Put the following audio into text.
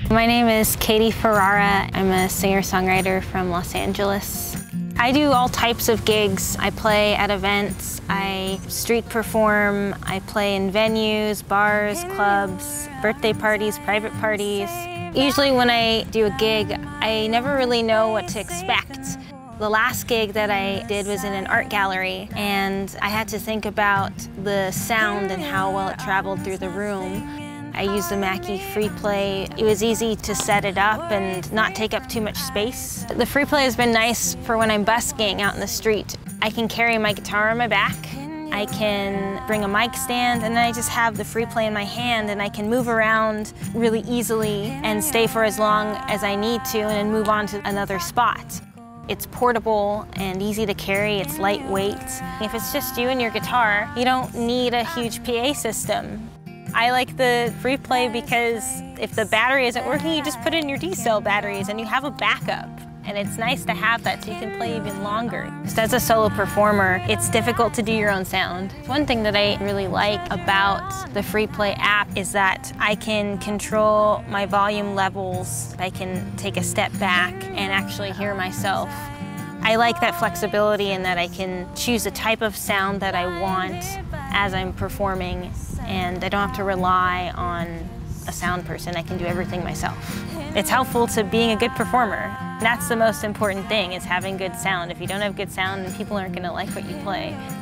My name is Katie Ferrara. I'm a singer-songwriter from Los Angeles. I do all types of gigs. I play at events, I street perform, I play in venues, bars, clubs, birthday parties, private parties. Usually when I do a gig, I never really know what to expect. The last gig that I did was in an art gallery, and I had to think about the sound and how well it traveled through the room. I used the Mackie FreePlay. It was easy to set it up and not take up too much space. The FreePlay has been nice for when I'm busking out in the street. I can carry my guitar on my back, I can bring a mic stand, and then I just have the FreePlay in my hand and I can move around really easily and stay for as long as I need to and then move on to another spot. It's portable and easy to carry, it's lightweight. If it's just you and your guitar, you don't need a huge PA system. I like the FreePlay because if the battery isn't working, you just put in your D-cell batteries and you have a backup. And it's nice to have that so you can play even longer. Just as a solo performer, it's difficult to do your own sound. One thing that I really like about the FreePlay app is that I can control my volume levels. I can take a step back and actually hear myself. I like that flexibility in that I can choose the type of sound that I want as I'm performing, and I don't have to rely on a sound person. I can do everything myself. It's helpful to being a good performer. That's the most important thing, is having good sound. If you don't have good sound, then people aren't going to like what you play.